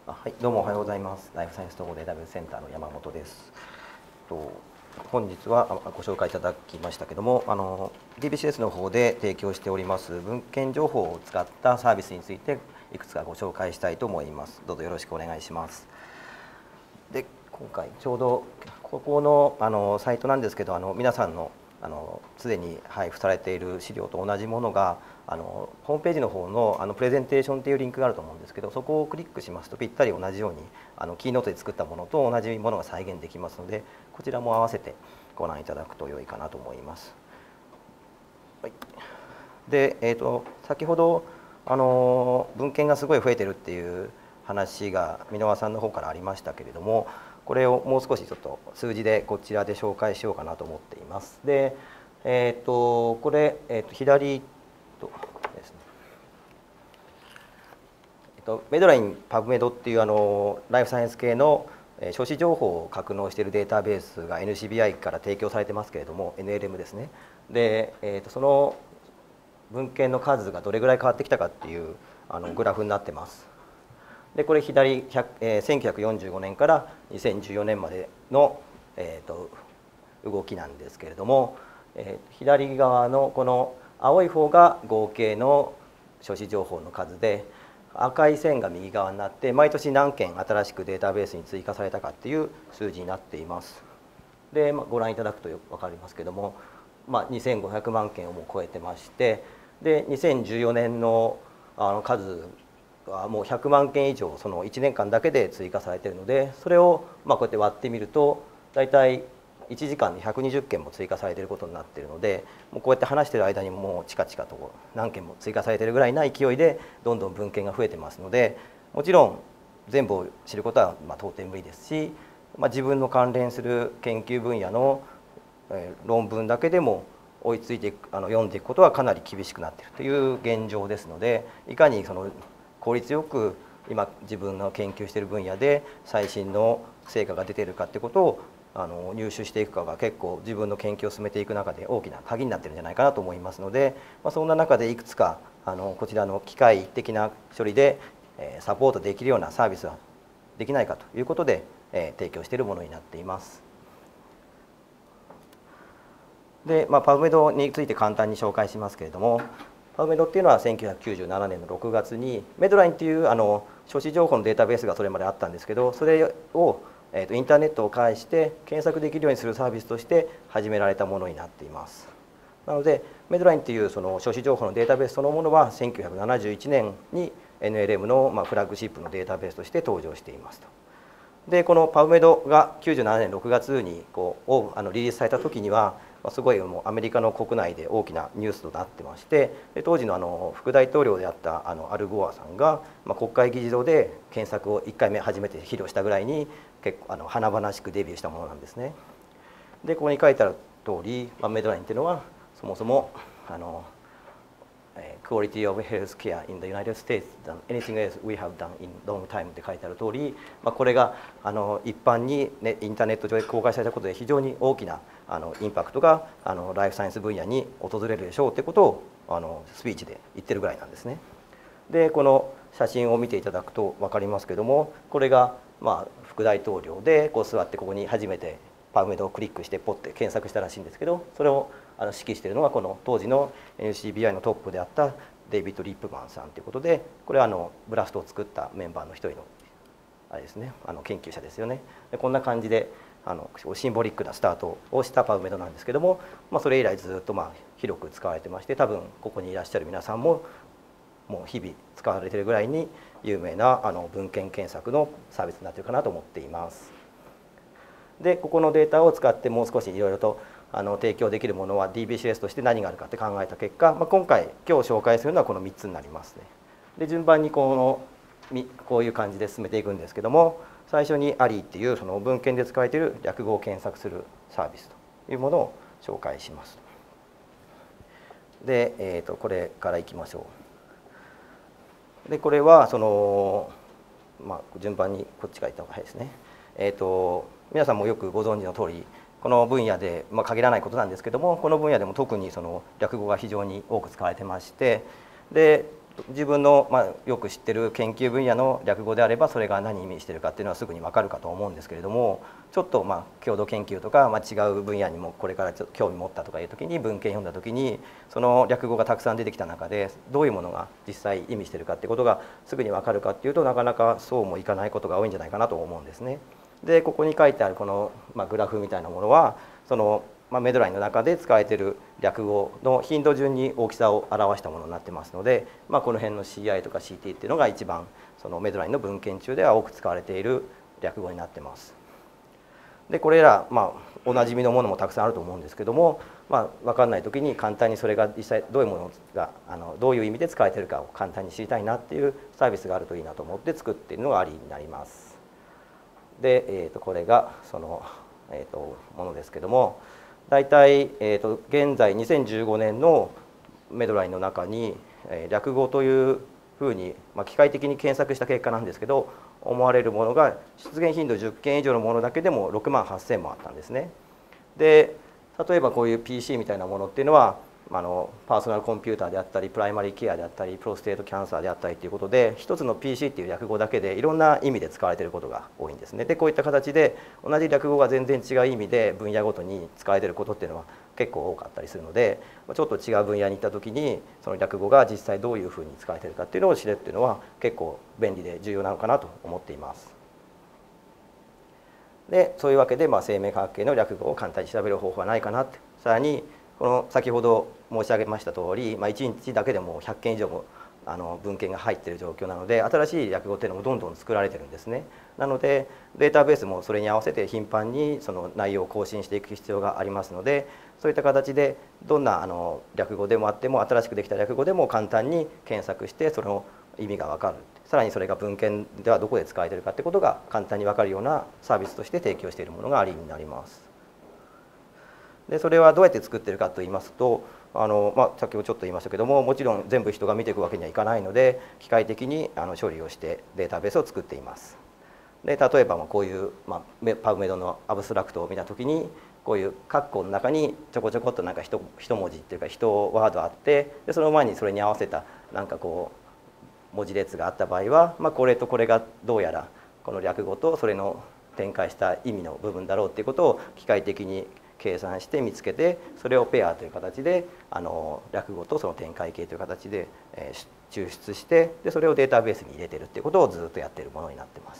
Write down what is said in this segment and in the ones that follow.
はい、どうもおはようございます。ライフサイエンス統合データベースセンターの山本です。本日はご紹介いただきましたけども、DBCS の方で提供しております文献情報を使ったサービスについていくつかご紹介したいと思います。どうぞよろしくお願いします。で、今回ちょうどここのサイトなんですけど、皆さんのすでに配布されている資料と同じものがホームページの方のプレゼンテーションというリンクがあると思うんですけど、そこをクリックしますとぴったり同じようにキーノートで作ったものと同じものが再現できますので、こちらも合わせてご覧いただくと良いかなと思います。はい、で、先ほど文献がすごい増えてるっていう話が箕輪さんの方からありましたけれども、これをもう少しちょっと数字でこちらで紹介しようかなと思っています。で、これ、左ですね、メドライン、パブメドっていうライフサイエンス系の書士情報を格納しているデータベースが NCBI から提供されてますけれども、 NLM ですね。で、その文献の数がどれぐらい変わってきたかっていうグラフになってます。で、これ左、1945年から2014年までの、動きなんですけれども、左側のこの青い方が合計の書士情報の数で、赤い線が右側になって毎年何件新しくデータベースに追加されたかっていう数字になっています。で、ご覧いただくと分かりますけども、2500万件をもう超えてまして、で2014年の数はもう100万件以上その1年間だけで追加されているので、それをこうやって割ってみると大体1時間で120件も追加されていることになっているので、もうこうやって話している間にもうチカチカと何件も追加されているぐらいな勢いでどんどん文献が増えてますので、もちろん全部を知ることは到底無理ですし、自分の関連する研究分野の論文だけでも追いついて読んでいくことはかなり厳しくなっているという現状ですので、いかにその効率よく今自分の研究している分野で最新の成果が出ているかということを入手していくかが結構自分の研究を進めていく中で大きな鍵になっているんじゃないかなと思いますので、そんな中でいくつかこちらの機械的な処理でサポートできるようなサービスはできないかということで提供しているものになっています。で、パブメドについて簡単に紹介しますけれども、パブメドっていうのは1997年の6月にメドラインっていう書士情報のデータベースがそれまであったんですけど、それをインターネットを介して検索できるようにするサービスとして始められたものになっています。なのでメドラインっていうその書士情報のデータベースそのものは1971年に NLM のフラッグシップのデータベースとして登場していますと。で、このパブメドが97年6月にリリースされた時にはすごいもうアメリカの国内で大きなニュースとなってまして、当時の副大統領であったアル・ゴアさんが国会議事堂で検索を1回目初めて披露したぐらいに結構華々しくデビューしたものなんですね。で、ここに書いてある通り、メドラインというのはそもそもQuality of Healthcare in the United States than anything else we have done in long time って書いてある通り、これが一般に、インターネット上で公開されたことで非常に大きなインパクトがライフサイエンス分野に訪れるでしょうということをスピーチで言ってるぐらいなんですね。で、この写真を見ていただくと分かりますけども、これが副大統領で座ってここに初めてパブメドをクリックしてポッて検索したらしいんですけど、それを指揮しているのがこの当時の NCBI のトップであったデイビッド・リップマンさんということで、これはブラストを作ったメンバーの一人のあれですね、研究者ですよね。で、こんな感じでシンボリックなスタートをしたパブメドなんですけども、それ以来ずっと広く使われてまして、多分ここにいらっしゃる皆さんももう日々使われているぐらいに有名な文献検索のサービスになっているかなと思っています。で、ここのデータを使ってもう少しいろいろと提供できるものは DBCS として何があるかって考えた結果、今日紹介するのはこの3つになりますね。で、順番にこういう感じで進めていくんですけども、最初に ARIE っていうその文献で使われている略語を検索するサービスというものを紹介します。で、これからいきましょう。で、これは順番にこっちからいった方が早いですね。皆さんもよくご存知の通り、この分野で、限らないことなんですけども、この分野でも特にその略語が非常に多く使われてまして、で自分の、よく知ってる研究分野の略語であればそれが何を意味しているかっていうのはすぐに分かるかと思うんですけれども、ちょっと郷土研究とか、違う分野にもこれからちょっと興味持ったとかいう時に文献読んだ時にその略語がたくさん出てきた中でどういうものが実際意味しているかっていうことがすぐに分かるかっていうとなかなかそうもいかないことが多いんじゃないかなと思うんですね。でここに書いてあるこの、グラフみたいなものはそのメドラインの中で使われている略語の頻度順に大きさを表したものになってますので、この辺の CI とか CT っていうのが一番そのメドラインの文献中では多く使われている略語になってます。でこれら、おなじみのものもたくさんあると思うんですけども、分かんない時に簡単にそれが実際どういうものがどういう意味で使われているかを簡単に知りたいなっていうサービスがあるといいなと思って作っているのがアリーになります。で、これがその、ものですけども、大体、現在2015年のメドラインの中に、略語というふうに、機械的に検索した結果なんですけど思われるものが出現頻度10件以上のものだけでも6万8000もあったんですね。で例えばこういう PC みたいなものっていうのはパーソナルコンピューターであったりプライマリーケアであったりプロステートキャンサーであったりということで一つの PC っていう略語だけでいろんな意味で使われていることが多いんですね。でこういった形で同じ略語が全然違う意味で分野ごとに使われていることっていうのは結構多かったりするのでちょっと違う分野に行った時にその略語が実際どういうふうに使われているかっていうのを知るっていうのは結構便利で重要なのかなと思っています。でそういうわけで、生命科学系の略語を簡単に調べる方法はないかなって。さらにこの先ほど申し上げました通り、1日だけでも100件以上も文献が入っている状況なので新しい略語っていうのもどんどん作られてるんですね。なのでデータベースもそれに合わせて頻繁にその内容を更新していく必要がありますのでそういった形でどんな略語でもあっても新しくできた略語でも簡単に検索してその意味が分かる。さらにそれが文献ではどこで使われているかってことが簡単に分かるようなサービスとして提供しているものがアリーになります。でそれはどうやって作っているかといいますと先ほどちょっと言いましたけどももちろん全部人が見ていくわけにはいかないので機械的に処理をしてデータベースを作っています。で例えばこういう、パブメドのアブストラクトを見た時にこういう括弧の中にちょこちょこっと一文字っていうか一ワードあってでその前にそれに合わせたこう文字列があった場合は、これとこれがどうやらこの略語とそれの展開した意味の部分だろうっていうことを機械的に計算して見つけてそれをペアという形で略語とその展開形という形で抽出してでそれをデータベースに入れてるっていうことをずっとやっているものになってます。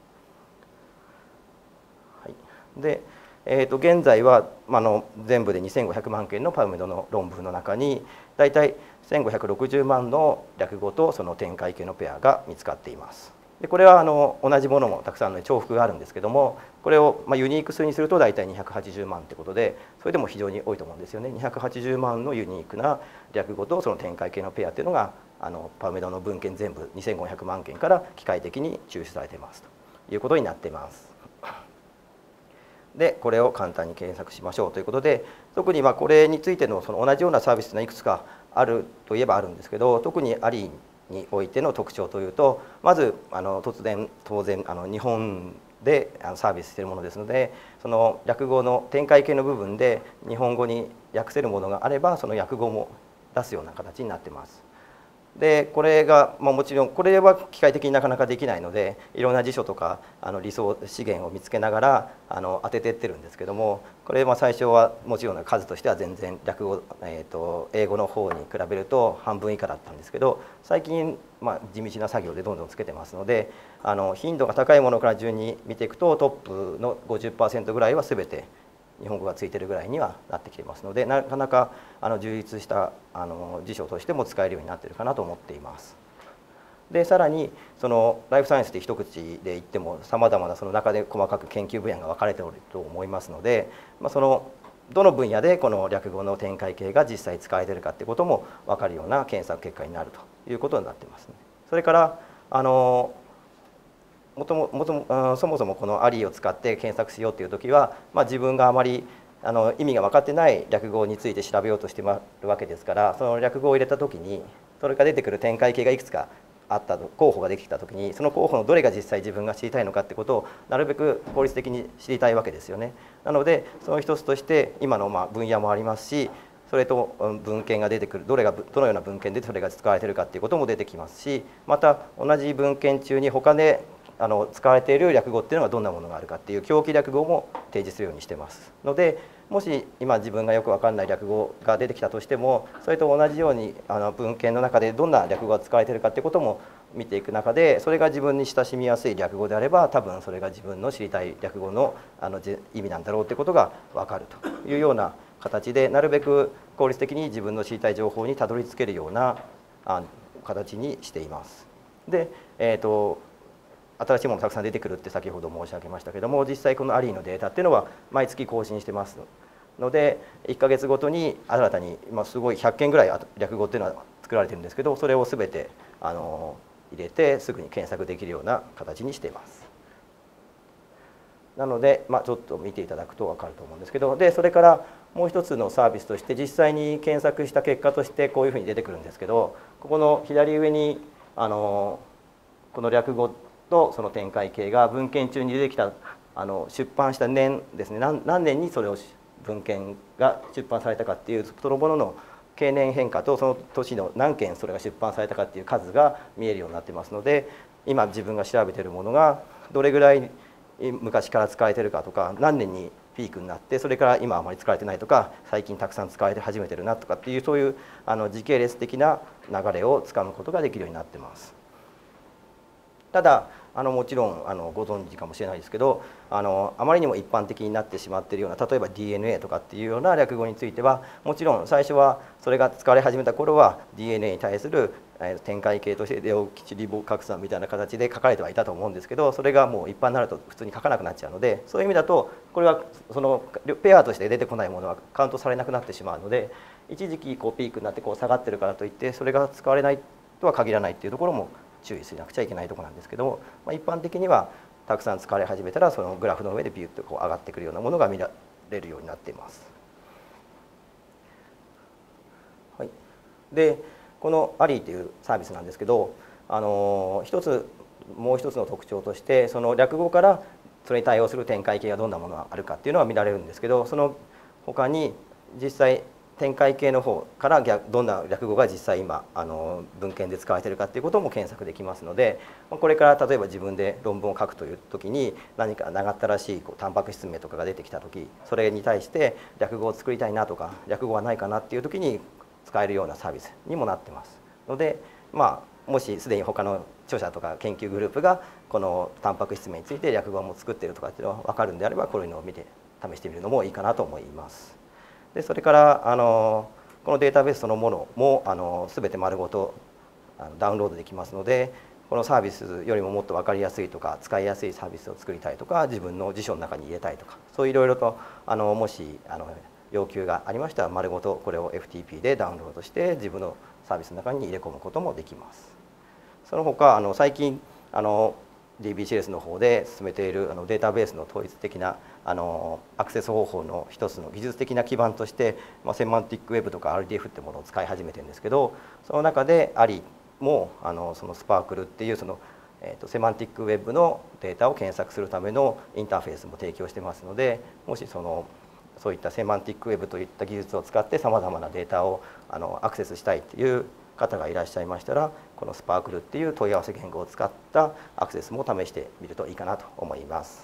はい、で現在は全部で2500万件のパブメドの論文の中にだいたい1560万の略語とその展開形のペアが見つかっています。でこれは同じものもたくさんの重複があるんですけどもこれをユニーク数にすると大体280万ってことでそれでも非常に多いと思うんですよね。280万のユニークな略語とその展開形のペアっていうのがパブメドの文献全部2500万件から機械的に抽出されていますということになっています。でこれを簡単に検索しましょうということで特にこれについてのその同じようなサービスがいくつかあるといえばあるんですけど特にアリーにおいての特徴というとまず当然日本でサービスしているものですのでその略語の展開形の部分で日本語に訳せるものがあればその訳語も出すような形になっています。でこれが、もちろんこれは機械的になかなかできないのでいろんな辞書とか理想資源を見つけながら当ててってるんですけどもこれ最初はもちろん数としては全然略語、英語の方に比べると半分以下だったんですけど最近、地道な作業でどんどんつけてますので頻度が高いものから順に見ていくとトップの 50% ぐらいは全て日本語がついてるぐらいにはなってきていますのでなかなか充実した辞書としても使えるようになっているかなと思っています。でさらにそのライフサイエンスって一口で言ってもさまざまなその中で細かく研究分野が分かれておると思いますので、そのどの分野でこの略語の展開形が実際使えているかっていうことも分かるような検索結果になるということになっていますね。それからそもそもこのアリーを使って検索しようという時は、自分があまり意味が分かってない略語について調べようとしているわけですからその略語を入れた時にそれから出てくる展開形がいくつかあった候補ができた時にその候補のどれが実際自分が知りたいのかってことをなるべく効率的に知りたいわけですよね。なのでその一つとして今の分野もありますしそれと文献が出てくる、どのような文献でそれが使われているかっていうことも出てきますし、また同じ文献中に他で使われている略語っていうのはどんなものがあるかっていう狂気略語も提示するようにしてますので、もし今自分がよく分かんない略語が出てきたとしても、それと同じように文献の中でどんな略語が使われているかっていうことも見ていく中で、それが自分に親しみやすい略語であれば、多分それが自分の知りたい略語の意味なんだろうということが分かるというような形で、なるべく効率的に自分の知りたい情報にたどり着けるような形にしています。で、新しいものたくさん出てくるって先ほど申し上げましたけども、実際このアリーのデータっていうのは毎月更新してますので、1ヶ月ごとに新たにすごい100件ぐらい略語っていうのは作られてるんですけど、それを全て入れてすぐに検索できるような形にしています。なので、ちょっと見ていただくと分かると思うんですけど、でそれからもう一つのサービスとして、実際に検索した結果としてこういうふうに出てくるんですけど、ここの左上にこの略語とその展開形が文献中に出てきた出版した年ですね、何年にそれを文献が出版されたかっていうそのものの経年変化と、その年の何件それが出版されたかっていう数が見えるようになってますので、今自分が調べているものがどれぐらい昔から使われているかとか、何年にピークになってそれから今あまり使われてないとか、最近たくさん使われて始めてるなとかっていう、そういう時系列的な流れをつかむことができるようになってます。ただもちろんご存知かもしれないですけど、あまりにも一般的になってしまっているような、例えば DNA とかっていうような略語については、もちろん最初はそれが使われ始めた頃は DNA に対する展開形としてデオキシリボ核酸みたいな形で書かれてはいたと思うんですけど、それがもう一般になると普通に書かなくなっちゃうので、そういう意味だとこれはそのペアとして出てこないものはカウントされなくなってしまうので、一時期ピークになって下がってるからといってそれが使われないとは限らないっていうところも注意しなくちゃいけないところなんですけども、一般的にはたくさん使われ始めたらそのグラフの上でビュッと上がってくるようなものが見られるようになっています。はい、でこのアリーというサービスなんですけど、もう一つの特徴として、その略語からそれに対応する展開形がどんなものがあるかっていうのは見られるんですけど、その他に実際展開形の方からどんな略語が実際今文献で使われているかっていうことも検索できますので、これから例えば自分で論文を書くという時に何か長ったらしいタンパク質名とかが出てきた時、それに対して略語を作りたいなとか略語はないかなっていう時に使えるようなサービスにもなってますので、もしすでに他の著者とか研究グループがこのタンパク質名について略語も作っているとかっていうのが分かるんであれば、こういうのを見て試してみるのもいいかなと思います。でそれからこのデータベースそのものも全て丸ごとダウンロードできますので、このサービスよりももっと分かりやすいとか使いやすいサービスを作りたいとか、自分の辞書の中に入れたいとか、そういろいろともし要求がありましたら、丸ごとこれを FTP でダウンロードして自分のサービスの中に入れ込むこともできます。その他最近DBCS の方で進めているデータベースの統一的なアクセス方法の一つの技術的な基盤として、セマンティックウェブとか RDF ってものを使い始めてるんですけど、その中でアリもそのスパークルっていうセマンティックウェブのデータを検索するためのインターフェースも提供してますので、もしそういったセマンティックウェブといった技術を使ってさまざまなデータをアクセスしたいっていう方がいらっしゃいましたら、このスパークルっていう問い合わせ言語を使ったアクセスも試してみるといいかなと思います。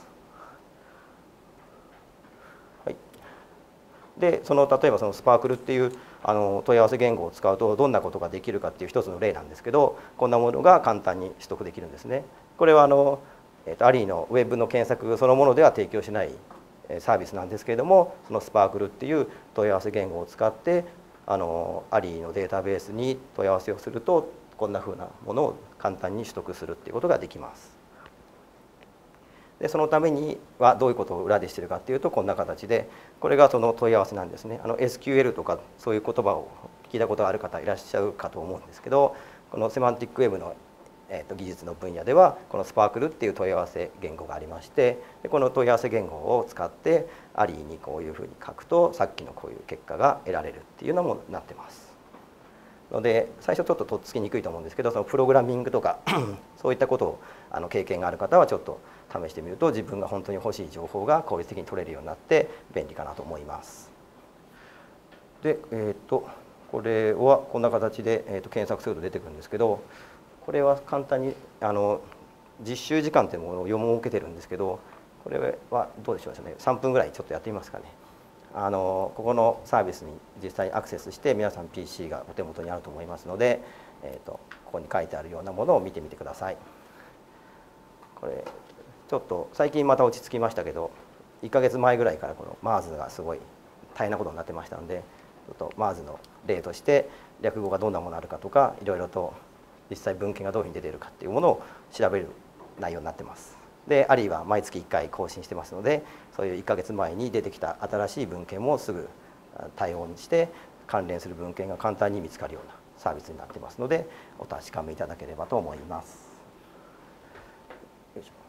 はい、で例えばそのスパークルっていう問い合わせ言語を使うとどんなことができるかっていう一つの例なんですけど、こんなものが簡単に取得できるんですね。これはアリーのウェブの検索そのものでは提供しないサービスなんですけれども、そのスパークルっていう問い合わせ言語を使ってアリーのデータベースに問い合わせをすると、こんなふうなものを簡単に取得するっていうことができます。でそのためにはどういうことを裏でしているかっていうと、こんな形で、これがその問い合わせなんですね。SQL とかそういう言葉を聞いたことがある方いらっしゃるかと思うんですけど、このセマンティックウェブの技術の分野ではこのスパークルっていう問い合わせ言語がありまして、でこの問い合わせ言語を使ってアリーにこういうふうに書くとさっきのこういう結果が得られるっていうのもなってます。ので最初ちょっととっつきにくいと思うんですけど、そのプログラミングとかそういったことを経験がある方はちょっと試してみると、自分が本当に欲しい情報が効率的に取れるようになって便利かなと思います。 で、これはこんな形で、検索すると出てくるんですけど、これは簡単に実習時間っていうものを設けてるんですけど、これはどうでしょうね、3分ぐらいちょっとやってみますかね。ここのサービスに実際にアクセスして皆さん PC がお手元にあると思いますので、ここに書いてあるようなものを見てみてください。これちょっと最近また落ち着きましたけど、1ヶ月前ぐらいからこの MARS がすごい大変なことになってましたので、ちょっと MARS の例として略語がどんなものあるかとか、いろいろと実際文献がどういうふうに出ているかっていうものを調べる内容になってます。であるいは毎月1回更新してますので、そういう1ヶ月前に出てきた新しい文献もすぐ対応して関連する文献が簡単に見つかるようなサービスになってますので、お確かめいただければと思います。よいしょ。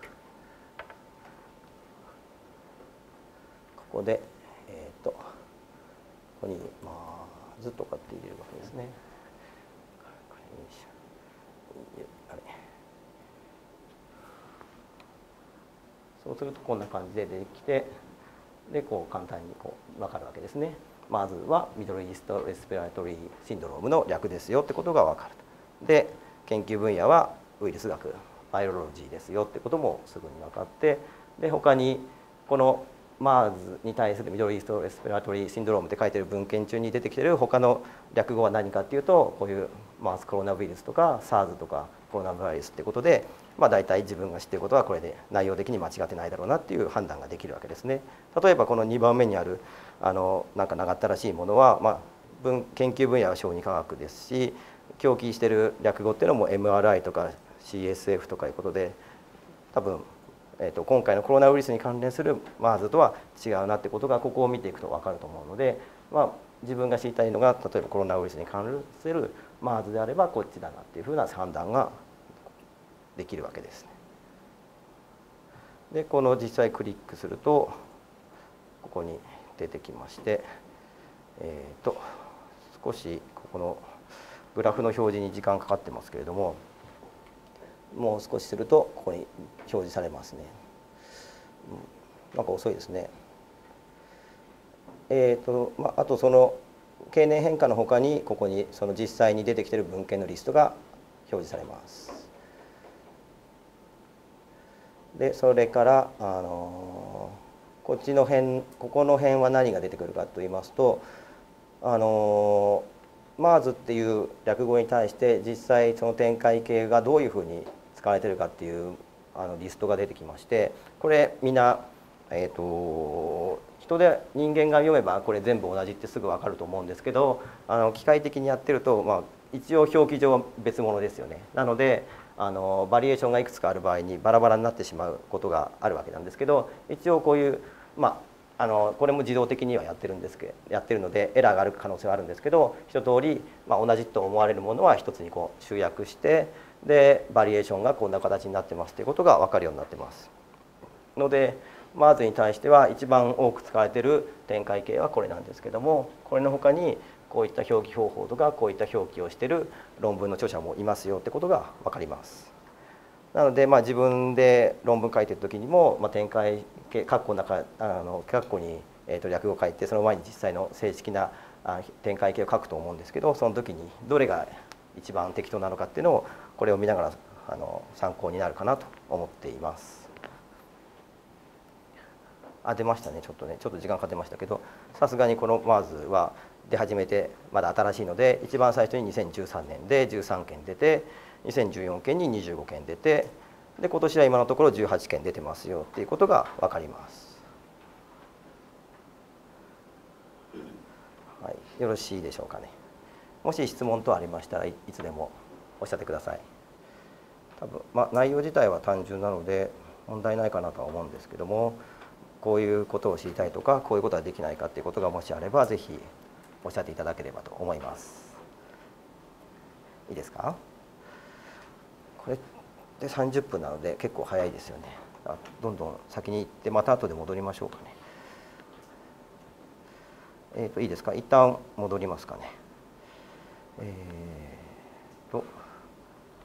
ここで、ここに「まず」とかって入れるわけですね。あれ、そうするとこんな感じで出てきて、でこう簡単にこう分かるわけですね。まずはミドルイーストレスピラトリーシンドロームの略ですよってことが分かると。で研究分野はウイルス学バイオロジーですよってこともすぐに分かって、で他にこの MARS に対するミドルイーストレスピラトリーシンドロームって書いてる文献中に出てきてる他の略語は何かっていうと、こういう MARS コロナウイルスとか SARS とかコロナウイルスってことで、大体自分が知っていることはこれで内容的に間違ってないだろうなっていう判断ができるわけですね。例えばこの2番目にあるなんか長ったらしいものは、研究分野は小児科学ですし、狂気している略語っていうのも MRI とか CSF とかいうことで、多分今回のコロナウイルスに関連する MARS とは違うなってことがここを見ていくと分かると思うので、自分が知りたいのが例えばコロナウイルスに関連する MARS であればこっちだなっていうふうな判断ができるわけですね。でこの実際クリックするとここに出てきまして、少しここのグラフの表示に時間かかってますけれども、もう少しするとここに表示されますね。なんか遅いですね。あとその経年変化のほかにここにその実際に出てきている文献のリストが表示されます。でそれからこっちの辺、ここの辺は何が出てくるかと言いますと、MARS っていう略語に対して実際その展開系がどういうふうに使われているかっていうリストが出てきまして、これみんな、人間が読めばこれ全部同じってすぐ分かると思うんですけど、機械的にやってると、一応表記上は別物ですよね。なのでバリエーションがいくつかある場合にバラバラになってしまうことがあるわけなんですけど、一応こういう、これも自動的にはやってるのでエラーがある可能性はあるんですけど、一通り、同じと思われるものは一つにこう集約して、でバリエーションがこんな形になってますということが分かるようになってますので、MARS に対しては一番多く使われている展開系はこれなんですけども、これのほかにこういった表記方法とかこういった表記をしている論文の著者もいますよってことが分かります。なので自分で論文書いてる時にも、展開系括弧の中括弧に略語を書いて、その前に実際の正式な展開系を書くと思うんですけど、その時にどれが一番適当なのかっていうのをこれを見ながら参考になるかなと思っています。出ましたね。ちょっと時間かかってましたけど、さすがにこの MARS は出始めてまだ新しいので、一番最初に2013年で13件出て、2014件に25件出て、で今年は今のところ18件出てますよっていうことが分かります。はい、よろしいでしょうかね。もし質問等ありましたらいつでもおっしゃってください。多分、内容自体は単純なので問題ないかなとは思うんですけども、こういうことを知りたいとかこういうことはできないかっていうことがもしあればぜひおっしゃっていただければと思います。いいですか？これで30分なので結構早いですよね。どんどん先に行ってまた後で戻りましょうかね。いいですか？一旦戻りますかね。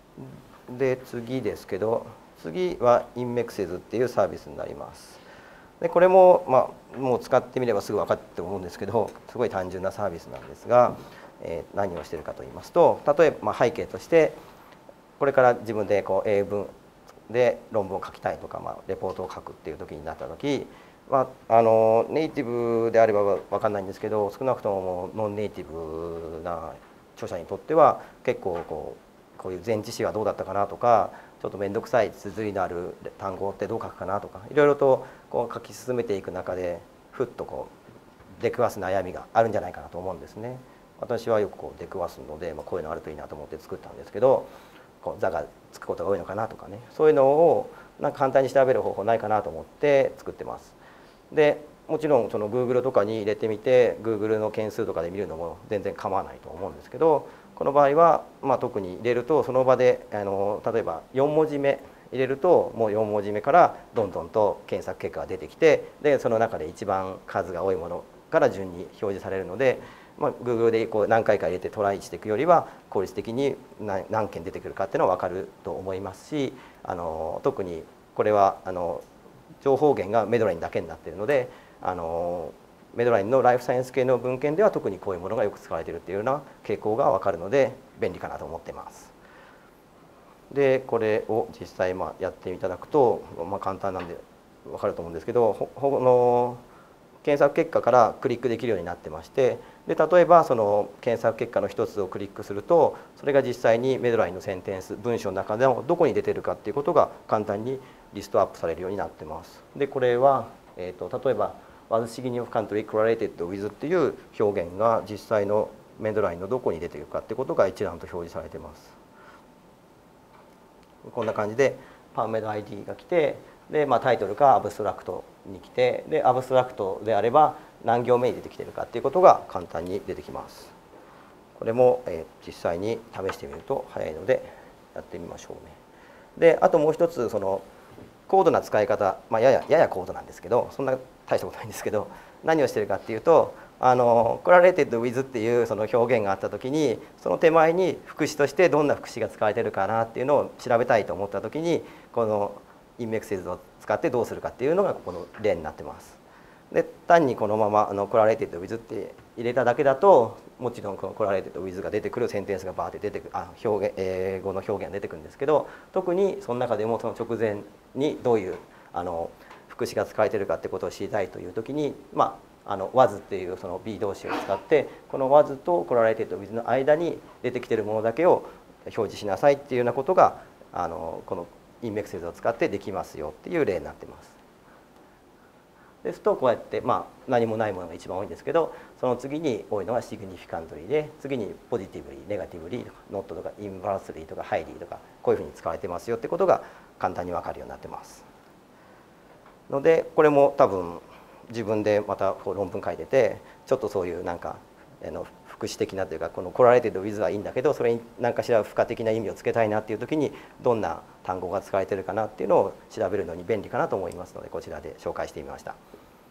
で次ですけど、次は INMEXES っていうサービスになります。 でこれも、もう使ってみればすぐ分かって思うんですけど、すごい単純なサービスなんですが、何をしているかと言いますと、例えば背景としてこれから自分で英文で論文を書きたいとか、レポートを書くっていう時になった時、ネイティブであれば分かんないんですけど、少なくともノンネイティブな著者にとっては結構こういう前置詞はどうだったかなとか、ちょっと面倒くさい綴りのある単語ってどう書くかなとか、いろいろと書き進めていく中でふっと出くわす悩みがあるんじゃないかなと思うんですね。私はよく出くわすので、こういうのあるといいなと思って作ったんですけど、座がつくことが多いのかなとかね、そういうのを簡単に調べる方法ないかなと思って作ってます。でもちろんGoogle とかに入れてみて Google の件数とかで見るのも全然構わないと思うんですけど、この場合は、特に入れるとその場で例えば4文字目入れるともう4文字目からどんどんと検索結果が出てきて、でその中で一番数が多いものから順に表示されるので、Google で何回か入れてトライしていくよりは効率的に何件出てくるかっていうのは分かると思いますし、特にこれは情報源がメドラインだけになっているので、メドラインのライフサイエンス系の文献では特にこういうものがよく使われているっていうような傾向が分かるので便利かなと思っています。でこれを実際やっていただくと、簡単なんで分かると思うんですけど、検索結果からクリックできるようになってまして、で例えばその検索結果の一つをクリックすると、それが実際にメドラインのセンテンス文章の中でもどこに出てるかっていうことが簡単にリストアップされるようになってます。でこれは、例えばwas significantly correlated with っていう表現が実際のメドラインのどこに出ているかってことが一覧と表示されています。こんな感じでパーメド ID が来て、で、タイトルかアブストラクトに来て、でアブストラクトであれば何行目に出てきているかっていうことが簡単に出てきます。これも、実際に試してみると早いのでやってみましょうね。であともう一つ高度な使い方、やや高度なんですけど、そんな大したことないんですけど、何をしてるかっていうと、correlated with っていうその表現があった時に、その手前に副詞としてどんな副詞が使われてるかなっていうのを調べたいと思った時に、このインメックセズを使ってどうするかっていうのがこの例になってます。で単にこのままcorrelated with って入れただけだと、もちろんこのcorrelated with が出てくるセンテンスがバーって出てくる、英語の表現が出てくるんですけど、特にその中でもその直前にどういう副詞が使われているかってことを知りたいという時に、was っていうその be 動詞を使って、この was と correlated with の間に出てきているものだけを表示しなさいっていうようなことがこのインメックセズを使ってできますよっていう例になってます。ですとこうやって、何もないものが一番多いんですけど、その次に多いのがシグニフィカントリーで、次にポジティブリー、ネガティブリーとかノットとかインバースリーとかハイリーとか、こういうふうに使われてますよってことが簡単に分かるようになってますので、これも多分自分でまた論文書いてて、ちょっとそういう副詞的なというか、このcorrelated with はいいんだけど、それに何かしら付加的な意味をつけたいなっていう時にどんな単語が使われているかなっていうのを調べるのに便利かなと思いますので、こちらで紹介してみました。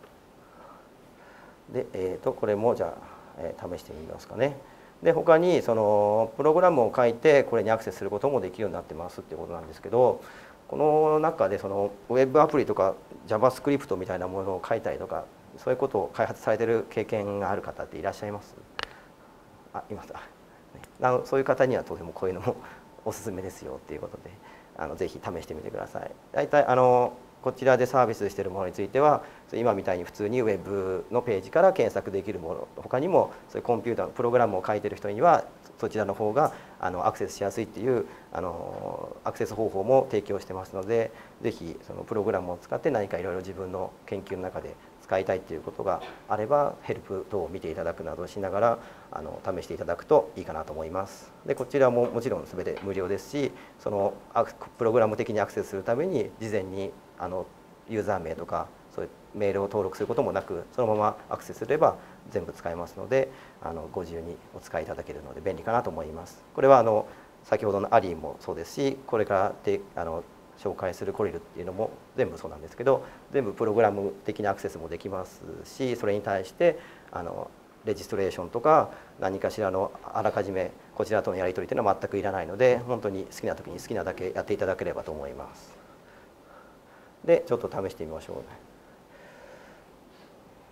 で、これもじゃあ、試してみますかね。で他にそのプログラムを書いてこれにアクセスすることもできるようになってますっていうことなんですけど、この中でそのウェブアプリとか JavaScript みたいなものを書いたりとか、そういうことを開発されている経験がある方っていらっしゃいます？います。そういう方にはとてもこういうのもおすすめですよっていうことで、ぜひ試してみてください。大体こちらでサービスしているものについては、今みたいに普通にウェブのページから検索できるもの、他にもそういうコンピューターのプログラムを書いている人にはそちらの方がアクセスしやすいっていうアクセス方法も提供してますので、ぜひそのプログラムを使って何かいろいろ自分の研究の中で使いたいということがあれば、ヘルプ等を見ていただくなどしながら試していただくといいかなと思います。でこちらももちろん全て無料ですし、そのプログラム的にアクセスするために事前にユーザー名とかそういうメールを登録することもなく、そのままアクセスすれば全部使えますので、ご自由にお使いいただけるので便利かなと思います。これは先ほどのアリーもそうですし、これから紹介するコリルっていうのも全部そうなんですけど、全部プログラム的なアクセスもできますし、それに対してレジストレーションとか何かしらのあらかじめこちらとのやり取りというのは全くいらないので、本当に好きな時に好きなだけやっていただければと思います。でちょっと試してみましょうね。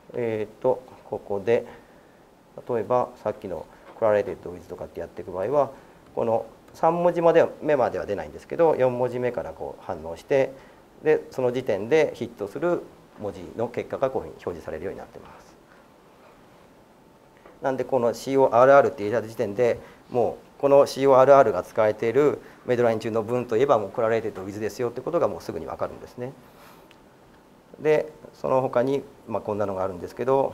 ここで例えばさっきの「correlated with」とかってやっていく場合はこの3文字目までは出ないんですけど4文字目からこう反応してでその時点でヒットする文字の結果がこういうふうに表示されるようになっています。なんでこの CORR って入れた時点でもうこの CORR が使われているメドライン中の文といえばもうcorrelated withですよってことがもうすぐに分かるんですね。でその他にこんなのがあるんですけど、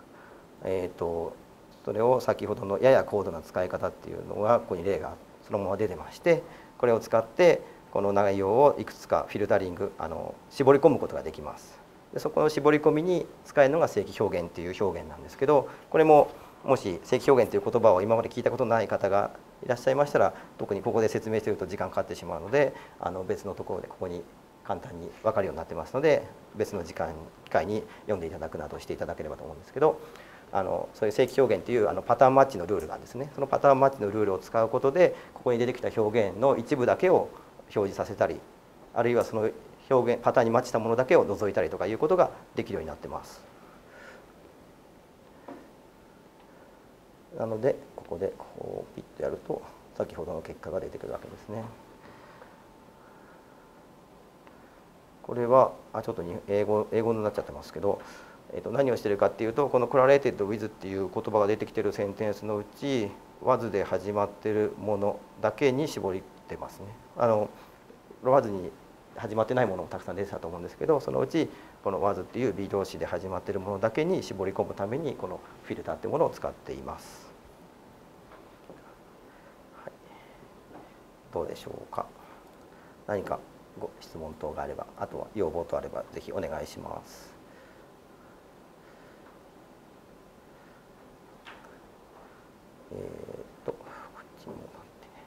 それを先ほどのやや高度な使い方っていうのがここに例がそのまま出てましてこれを使ってこの内容をいくつかフィルタリング絞り込むことができます。でそこの絞り込みに使えるのが正規表現っていう表現なんですけどこれももし正規表現という言葉を今まで聞いたことのない方がいらっしゃいましたら特にここで説明していると時間かかってしまうので別のところでここに簡単に分かるようになってますので別の機会に読んでいただくなどしていただければと思うんですけどそういう正規表現というパターンマッチのルールがあるんですね。そのパターンマッチのルールを使うことでここに出てきた表現の一部だけを表示させたりあるいはその表現パターンにマッチしたものだけを除いたりとかいうことができるようになってます。なのでここでこうピッとやると先ほどの結果が出てくるわけですね。これはちょっと英語になっちゃってますけど、何をしてるかっていうとこの「correlated with」っていう言葉が出てきてるセンテンスのうち「was」で始まってるものだけに絞ってますね。was に始まってないものもたくさん出てたと思うんですけどそのうちこの was っていう B 動詞で始まってるものだけに絞り込むためにこのフィルターっていうものを使っています。はい、どうでしょうか。何かご質問等があればあとは要望とあればぜひお願いします。こっちにもな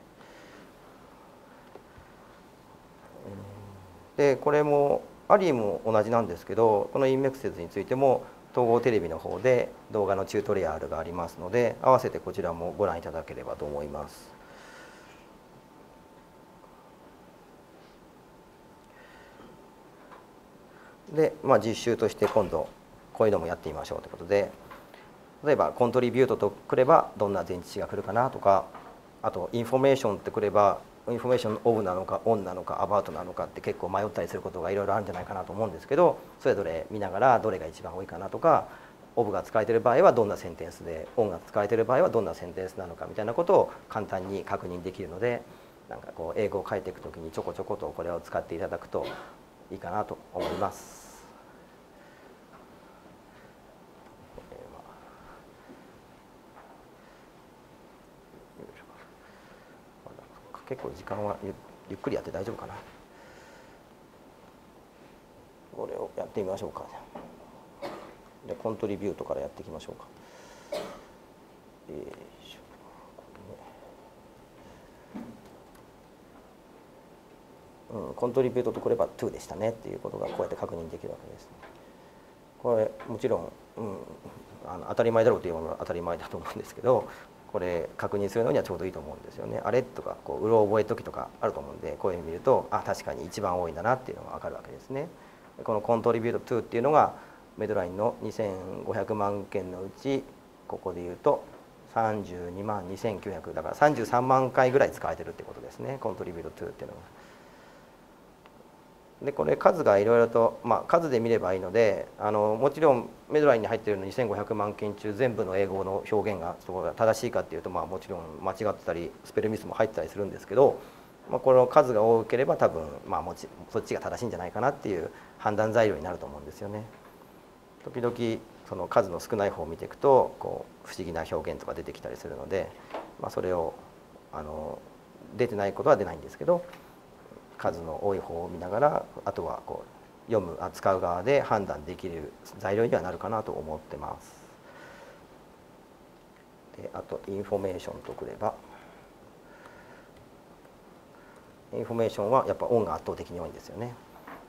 ってでこれもアリーも同じなんですけどこのインメクセズについても統合テレビの方で動画のチュートリアルがありますので合わせてこちらもご覧いただければと思います。で、実習として今度こういうのもやってみましょうということで例えばコントリビュートとくればどんな前置詞が来るかなとかあとインフォメーションってくればインフォメーションオブなのかオンなのかアバウトなのかって結構迷ったりすることがいろいろあるんじゃないかなと思うんですけどそれぞれ見ながらどれが一番多いかなとかオブが使われている場合はどんなセンテンスでオンが使われている場合はどんなセンテンスなのかみたいなことを簡単に確認できるのでなんかこう英語を書いていくときにちょこちょことこれを使っていただくといいかなと思います。結構時間はゆっくりやって大丈夫かな。これをやってみましょうか。でコントリビュートからやっていきましょうか。コントリビュートとくれば2でしたねっていうことがこうやって確認できるわけです。これもちろん、当たり前だろうというものは当たり前だと思うんですけどこれ確認するのにはちょうどいいと思うんですよね。あれとかうろ覚え時とかあると思うんでこういうふうに見ると確かに一番多いんだなっていうのが分かるわけですね。このコントリビュート2っていうのがメドラインの2500万件のうちここでいうと32万2900だから33万回ぐらい使われてるってことですねコントリビュート2っていうのは。でこれ数がいろいろと、数で見ればいいのでもちろんメドラインに入っているの2500万件中全部の英語の表現が正しいかっていうと、もちろん間違ってたりスペルミスも入ってたりするんですけど、この数が多ければ多分、そっちが正しいんじゃないかなっていう判断材料になると思うんですよね。時々その数の少ない方を見ていくと不思議な表現とか出てきたりするので、それを出てないことは出ないんですけど数の多い方を見ながらあとは使う側で判断できる材料にはなるかなと思ってます。であとインフォメーションとくればインフォメーションはやっぱオンが圧倒的に多いんですよね。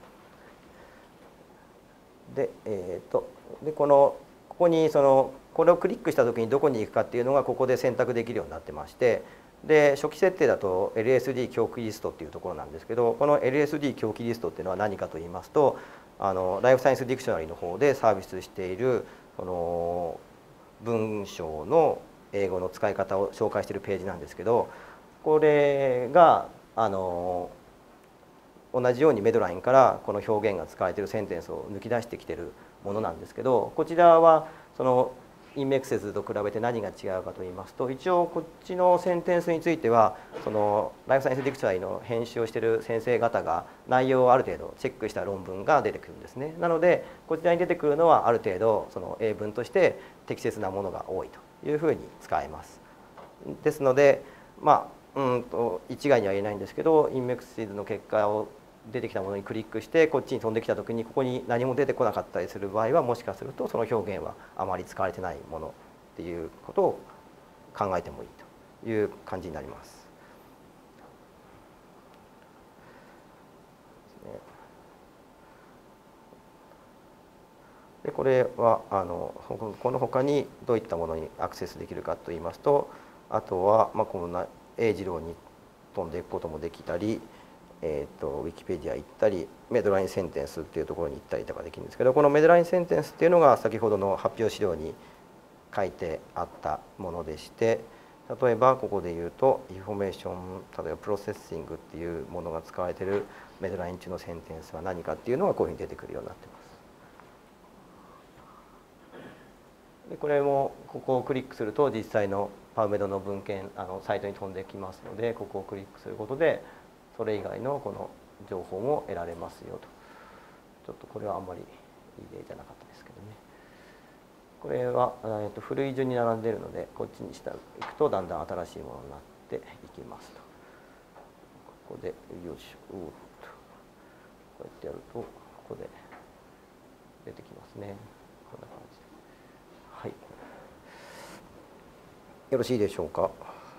でここにこれをクリックした時にどこに行くかっていうのがここで選択できるようになってましてで初期設定だと LSD 狂気リストっていうところなんですけどこの LSD 狂気リストっていうのは何かと言いますとライフサイエンスディクショナリーの方でサービスしているその文章の英語の使い方を紹介しているページなんですけど、これが同じようにメドラインからこの表現が使われているセンテンスを抜き出してきているものなんですけど、こちらはそのインメックセスと比べて何が違うかといいますと、一応こっちのセンテンスについてはそのライフサイエンスディクショナリーの編集をしている先生方が内容をある程度チェックした論文が出てくるんですね。なのでこちらに出てくるのはある程度その英文として適切なものが多いというふうに使えます。ですので一概には言えないんですけど、インメックセスの結果を出てきたものにクリックしてこっちに飛んできた時にここに何も出てこなかったりする場合は、もしかするとその表現はあまり使われてないものっていうことを考えてもいいという感じになります。でこれはこの他にどういったものにアクセスできるかといいますと、あとはこんな英二郎に飛んでいくこともできたり、ウィキペディア行ったり、メドラインセンテンスっていうところに行ったりとかできるんですけど、このメドラインセンテンスっていうのが先ほどの発表資料に書いてあったものでして、例えばここで言うとインフォメーション、例えばプロセッシングっていうものが使われているメドライン中のセンテンスは何かっていうのがこういうふうに出てくるようになっています。でこれもここをクリックすると実際のパウメドの文献サイトに飛んできますので、ここをクリックすることでそれ以外のこの情報も得られますよと。ちょっとこれはあんまりいい例じゃなかったですけどね。これは古い順に並んでいるので、こっちにしていくとだんだん新しいものになっていきますと。ここでよいしょ、こうやってやるとここで出てきますね。こんな感じで。はい。よろしいでしょうか。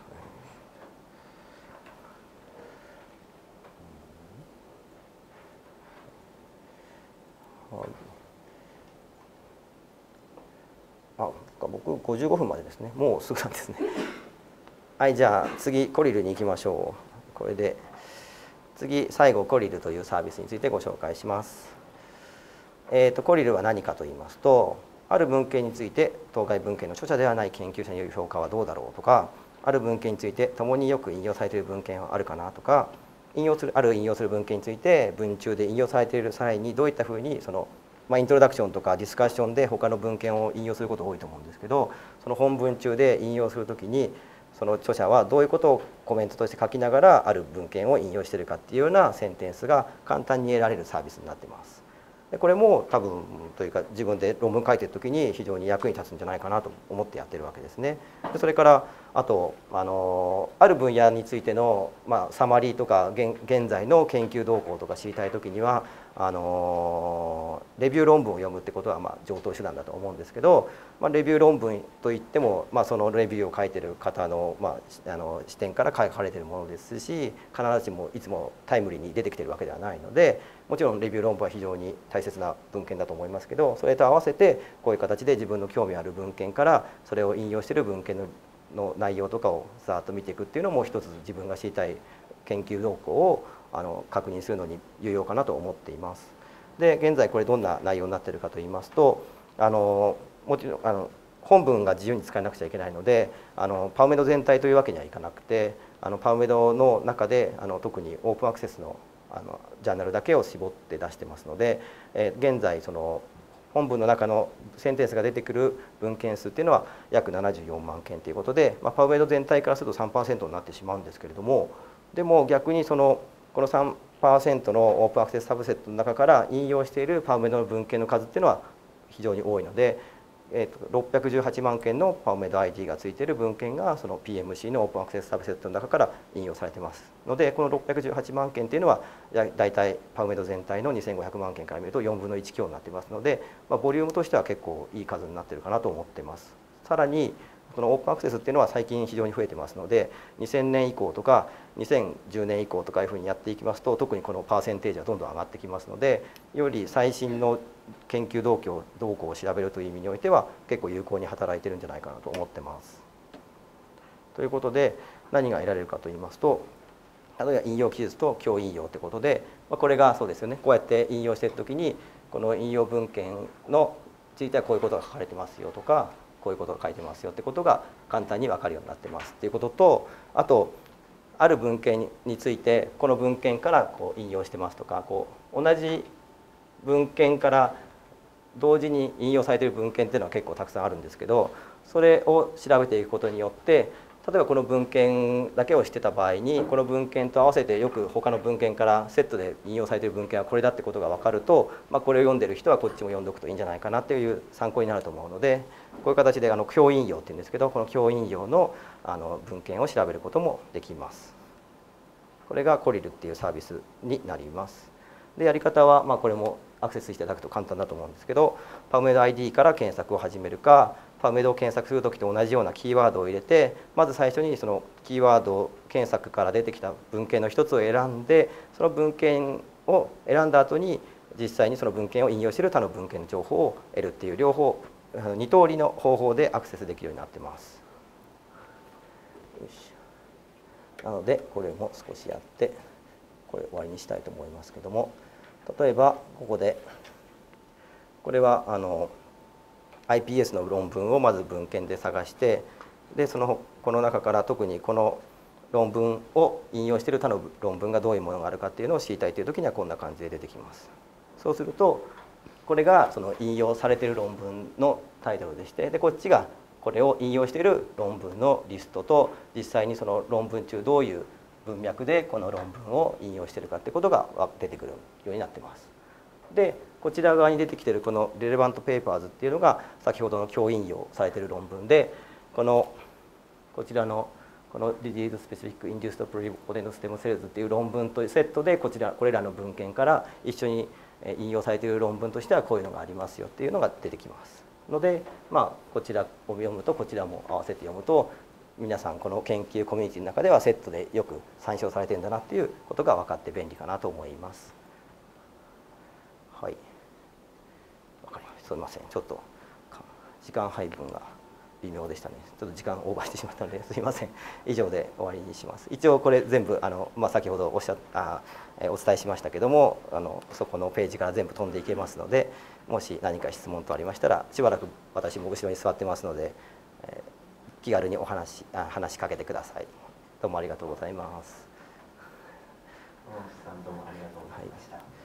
僕55分までですね。もうすぐなんですね。はい、じゃあ次コリルに行きましょう。これで次最後コリルというサービスについてご紹介します。コリルは何かと言いますと、ある文献について当該文献の著者ではない研究者による評価はどうだろうとか、ある文献について共によく引用されている文献はあるかなとか、引用する文献について文中で引用されている際にどういったふうにイントロダクションとかディスカッションで他の文献を引用することが多いと思うんですけど、その本文中で引用するときにその著者はどういうことをコメントとして書きながらある文献を引用しているかっていうようなセンテンスが簡単に得られるサービスになっています。でこれも多分というか自分で論文書いてるときに非常に役に立つんじゃないかなと思ってやってるわけですね。でそれからあとある分野についての、サマリーとか現在の研究動向とか知りたいときにはレビュー論文を読むってことは常套手段だと思うんですけど、レビュー論文といっても、そのレビューを書いてる方の、視点から書かれているものですし、必ずしもいつもタイムリーに出てきているわけではないので、もちろんレビュー論文は非常に大切な文献だと思いますけど、それと合わせてこういう形で自分の興味ある文献からそれを引用している文献の内容とかをざーっと見ていくっていうのも一つ自分が知りたい研究動向を確認するのに有用かなと思っています。で現在これどんな内容になっているかといいますと、もちろん本文が自由に使えなくちゃいけないのでパウメド全体というわけにはいかなくてパウメドの中で特にオープンアクセスのジャーナルだけを絞って出してますので、現在その本文の中のセンテンスが出てくる文献数っていうのは約74万件ということで、パウメド全体からすると 3% になってしまうんですけれども、でも逆にこの 3% のオープンアクセスサブセットの中から引用しているパウメドの文献の数っていうのは非常に多いので、618万件のパウメド ID がついている文献がその PMC のオープンアクセスサブセットの中から引用されてますので、この618万件っていうのはだいたいパウメド全体の2500万件から見ると4分の1強になってますので、ボリュームとしては結構いい数になってるかなと思ってます。さらにこのオープンアクセスっていうのは最近非常に増えてますので、2000年以降とか2010年以降とかいうふうにやっていきますと、特にこのパーセンテージはどんどん上がってきますので、より最新の研究動向を調べるという意味においては結構有効に働いてるんじゃないかなと思ってます。ということで何が得られるかといいますと、例えば引用記述と強引用ということで、これがそうですよね、こうやって引用しているときにこの引用文献のついてはこういうことが書かれてますよとか、こういうことが書いてますよってことが簡単に分かるようになってますっていうことと、あとある文献についてこの文献からこう引用してますとか、こう同じ文献から同時に引用されている文献っていうのは結構たくさんあるんですけど、それを調べていくことによって、例えばこの文献だけを知ってた場合に、この文献と合わせてよく他の文献からセットで引用されている文献はこれだってことが分かると、これを読んでる人はこっちも読んでおくといいんじゃないかなっていう参考になると思うので、こういう形で教引用っていうんですけど、この教引用の文献を調べることもできます。これがコリルっていうサービスになります。で、やり方はこれもアクセスしていただくと簡単だと思うんですけど、PubMed ID から検索を始めるか、PubMedを検索するときと同じようなキーワードを入れて、まず最初にそのキーワード検索から出てきた文献の一つを選んで、その文献を選んだ後に実際にその文献を引用している他の文献の情報を得るっていう両方、2通りの方法でアクセスできるようになってます。よし。なのでこれも少しやってこれ終わりにしたいと思いますけども、例えばここでこれはiPS の論文をまず文献で探して、でこの中から特にこの論文を引用している他の論文がどういうものがあるかっていうのを知りたいという時にはこんな感じで出てきます。そうするとこれがその引用されている論文のタイトルでして、でこっちがこれを引用している論文のリストと、実際にその論文中どういう文脈でこの論文を引用しているかってことが出てくるようになってます。でこちら側に出てきているこのレレバントペーパーズっていうのが先ほどの教引用されている論文で、こちらのこの Disease Specific Induced Pluripotent Stem Cells っていう論文とセットでこれらの文献から一緒に引用されている論文としてはこういうのがありますよっていうのが出てきますので、こちらを読むとこちらも合わせて読むと、皆さんこの研究コミュニティの中ではセットでよく参照されてるんだなっていうことが分かって便利かなと思います。はい、わかりました。すみません、ちょっと時間配分が微妙でしたね。ちょっと時間オーバーしてしまったのですみません。以上で終わりにします。一応これ全部先ほどお伝えしましたけども、そこのページから全部飛んでいけますので、もし何か質問等ありましたら、しばらく私も後ろに座ってますので、気軽に話しかけてください。どうもありがとうございます。 大内さん、どうもありがとうございました。